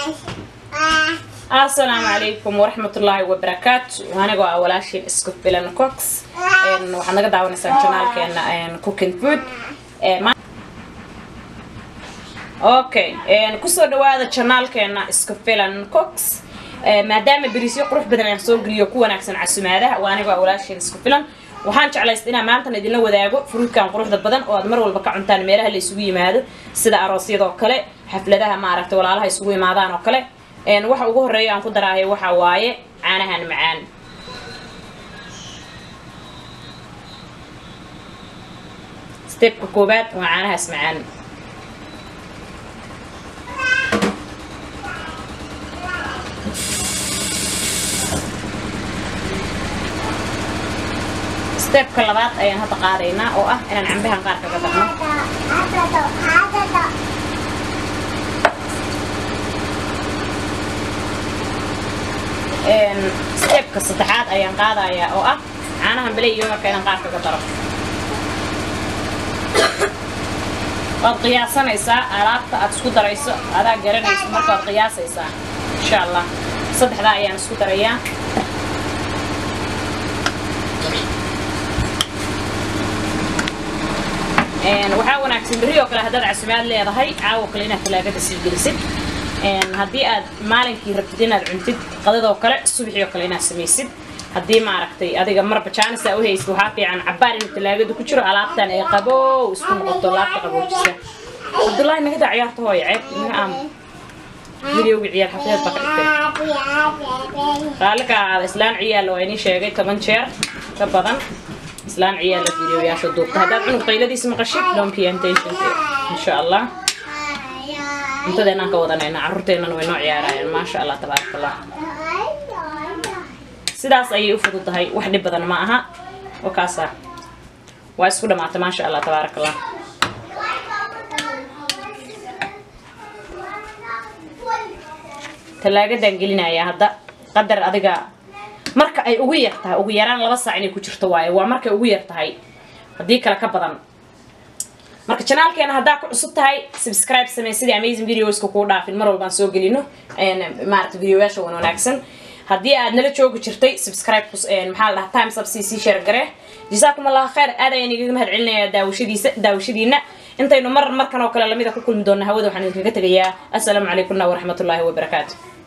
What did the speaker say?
السلام عليكم ورحمة الله وبركاته. وأنا جوا أول شيء اسكت بلان كوكس وحنا قد عاونسان channel كأن cooking food أوكي كسر هذا channel كأن اسكت بلان كوكس ما دام بريسيو قروح بدنا نسوق ليكون أحسن على السماعة وأنا جوا أول شيء اسكت بلان وحان على استنا maanta idin la wadaago fruitkan quruxda badan oo aad mar walba ka cuntaan meelaha la isugu yimaado sida aroosyada oo kale xafladaha ma aragtay walaalaha isugu yimaadaan oo kale waxa ugu horeeyo aan ku daraahay waxa waaye caanahan macaan stepka koobaad waa caanahaas macaan stepka labaad ayaan hadda qaadaynaa oo ah inaan cambahan qaar kaga darno stepka saddexaad ayaan qaadayaa oo ah caanahan bilay iyo marka inaan qaar kaga daro waad qiyaasanaysaa alaabta aad isku darayso adaa garanayso marka waad qiyaasaysaa insha allah saddexdaa ayaan isku darayaa waxaa wanaagsan bariyo kale haddaad casumaad leedahay caawo kale inaad talaagada sii gelisid haddii aad maalinkii rabtid inaad cuntid qadadoo kale subaxii oo kale inaad samaysid haddii ma aragtay adiga marba jaanisa u haysid waxaa fiican cabaar in talaagada ku jiro alaabtan ay qabow isku noqoto laabta qaboojisa Abdullahi naga daa ciyaarta hooyo ceeb ina am videoga ciyaar xaflad baka dhigtay qaalka islaan ciyaal oo inii sheegay 10 jeer ka badan islaan ciyaal video yaasho duubta hadaad cunug qayladiisa maqashid don't pay attention insha Allah intadana ka wadanayna carruurteena way noo ciyaarayaan ma sha Allah tabarakallah sidaas ayay u fududahay wax dhib badan ma aha oo kaasa waa isku dhamaatay ma sha Allah tabarakallah talaagadan gelinaya hadda qadar adiga marka ay ugu yartahay ugu yaraan 2 saac inay ku jirto waaye waa marka ugu yartahay hadii kala ka badan marka channelkeena hadaa ku cusub tahay subscribe samee sidii amazing videos ku dhaafin mar walba aan soo gelino maarta videoyaasha wanaagsan hadii aad nala joogi jirtay subscribe maxaa la times up cc share gare jazaakumullahu khair aad ayaan idin mahad celinayaa daawashadiina intaynu markan oo kale lamida ku kulmi doona hawada waxaan idinkaga tagayaa assalaamu calaykum wa rahmatullahi wa barakaatuh